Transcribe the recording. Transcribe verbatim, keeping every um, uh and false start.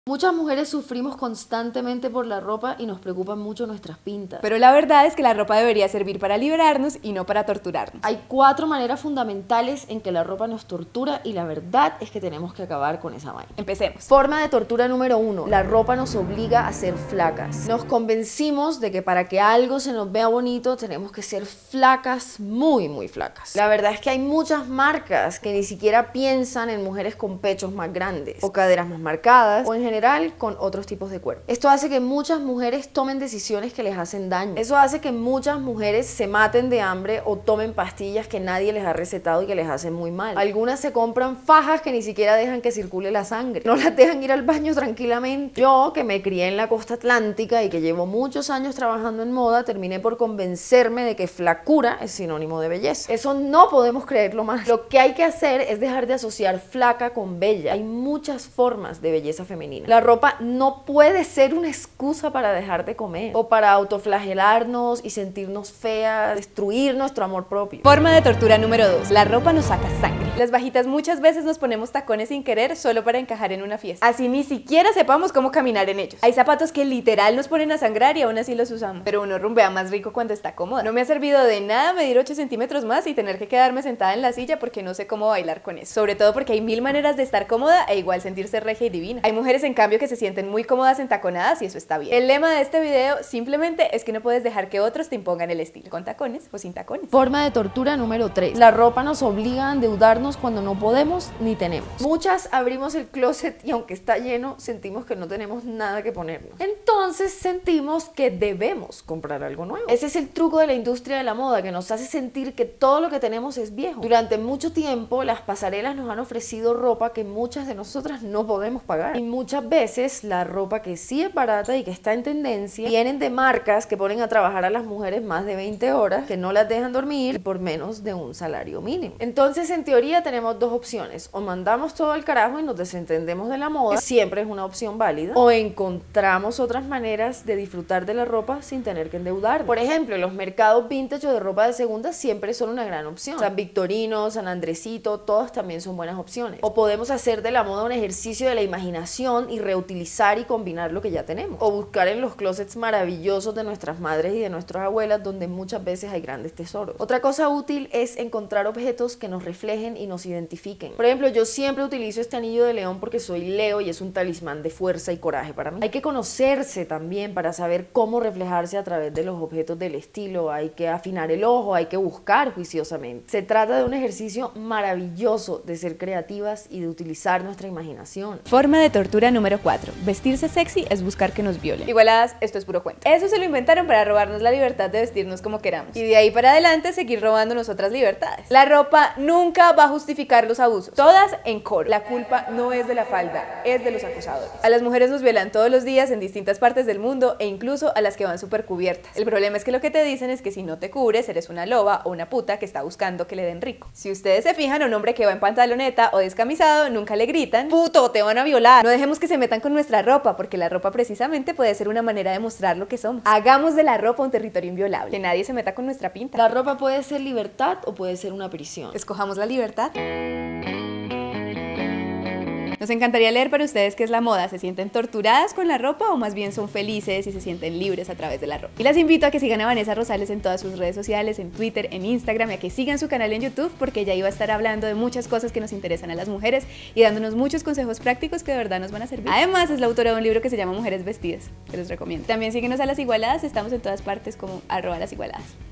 Muchas mujeres sufrimos constantemente por la ropa y nos preocupan mucho nuestras pintas. Pero la verdad es que la ropa debería servir para liberarnos y no para torturarnos. Hay cuatro maneras fundamentales en que la ropa nos tortura y la verdad es que tenemos que acabar con esa vaina. Empecemos. Forma de tortura número uno. La ropa nos obliga a ser flacas. Nos convencimos de que para que algo se nos vea bonito tenemos que ser flacas, muy muy flacas. La verdad es que hay muchas marcas que ni siquiera piensan en mujeres con pechos más grandes o caderas más marcadas o en general con otros tipos de cuerpo. Esto hace que muchas mujeres tomen decisiones que les hacen daño. Eso hace que muchas mujeres se maten de hambre o tomen pastillas que nadie les ha recetado y que les hacen muy mal. Algunas se compran fajas que ni siquiera dejan que circule la sangre. No las dejan ir al baño tranquilamente. Yo, que me crié en la costa atlántica y que llevo muchos años trabajando en moda, terminé por convencerme de que flacura es sinónimo de belleza. Eso no podemos creerlo más. Lo que hay que hacer es dejar de asociar flaca con bella. Hay muchas formas de belleza femenina. La ropa no puede ser una excusa para dejar de comer o para autoflagelarnos y sentirnos feas, destruir nuestro amor propio. Forma de tortura número dos. La ropa nos saca sangre. Las bajitas muchas veces nos ponemos tacones sin querer solo para encajar en una fiesta. Así ni siquiera sepamos cómo caminar en ellos. Hay zapatos que literal nos ponen a sangrar y aún así los usamos. Pero uno rumbea más rico cuando está cómoda. No me ha servido de nada medir ocho centímetros más y tener que quedarme sentada en la silla porque no sé cómo bailar con eso. Sobre todo porque hay mil maneras de estar cómoda e igual sentirse regia y divina. Hay mujeres en cambio que se sienten muy cómodas entaconadas y eso está bien. El lema de este video simplemente es que no puedes dejar que otros te impongan el estilo, con tacones o sin tacones. Forma de tortura número tres. La ropa nos obliga a endeudarnos cuando no podemos ni tenemos. Muchas abrimos el closet y aunque está lleno, sentimos que no tenemos nada que ponernos. Entonces sentimos que debemos comprar algo nuevo. Ese es el truco de la industria de la moda, que nos hace sentir que todo lo que tenemos es viejo. Durante mucho tiempo, las pasarelas nos han ofrecido ropa que muchas de nosotras no podemos pagar. Y muchas veces la ropa que sí es barata y que está en tendencia vienen de marcas que ponen a trabajar a las mujeres más de veinte horas, que no las dejan dormir y por menos de un salario mínimo. Entonces, en teoría tenemos dos opciones: o mandamos todo al carajo y nos desentendemos de la moda, que siempre es una opción válida, o encontramos otras maneras de disfrutar de la ropa sin tener que endeudar. Por ejemplo, los mercados vintage o de ropa de segunda siempre son una gran opción. San Victorino, San Andresito, todos también son buenas opciones. O podemos hacer de la moda un ejercicio de la imaginación y reutilizar y combinar lo que ya tenemos, o buscar en los closets maravillosos de nuestras madres y de nuestras abuelas, donde muchas veces hay grandes tesoros. Otra cosa útil es encontrar objetos que nos reflejen y nos identifiquen. Por ejemplo, yo siempre utilizo este anillo de león porque soy Leo y es un talismán de fuerza y coraje para mí. Hay que conocerse también para saber cómo reflejarse a través de los objetos del estilo. Hay que afinar el ojo, hay que buscar juiciosamente. Se trata de un ejercicio maravilloso de ser creativas y de utilizar nuestra imaginación. Forma de tortura número cuatro. Vestirse sexy es buscar que nos violen. Igualadas, esto es puro cuento. Eso se lo inventaron para robarnos la libertad de vestirnos como queramos. Y de ahí para adelante seguir robándonos otras libertades. La ropa nunca va a justificar los abusos. Todas en coro. La culpa no es de la falda, es de los acosadores. A las mujeres nos violan todos los días en distintas partes del mundo e incluso a las que van súper cubiertas. El problema es que lo que te dicen es que si no te cubres eres una loba o una puta que está buscando que le den rico. Si ustedes se fijan, a un hombre que va en pantaloneta o descamisado nunca le gritan: puto, te van a violar. No dejemos que se metan con nuestra ropa, porque la ropa precisamente puede ser una manera de mostrar lo que somos. Hagamos de la ropa un territorio inviolable, que nadie se meta con nuestra pinta. La ropa puede ser libertad o puede ser una prisión. Escojamos la libertad. Nos encantaría leer para ustedes qué es la moda. ¿Se sienten torturadas con la ropa o más bien son felices y se sienten libres a través de la ropa? Y las invito a que sigan a Vanessa Rosales en todas sus redes sociales, en Twitter, en Instagram, y a que sigan su canal en YouTube, porque ella iba a estar hablando de muchas cosas que nos interesan a las mujeres y dándonos muchos consejos prácticos que de verdad nos van a servir. Además, es la autora de un libro que se llama Mujeres Vestidas, que les recomiendo. También síguenos a Las Igualadas, estamos en todas partes como arroba Las Igualadas.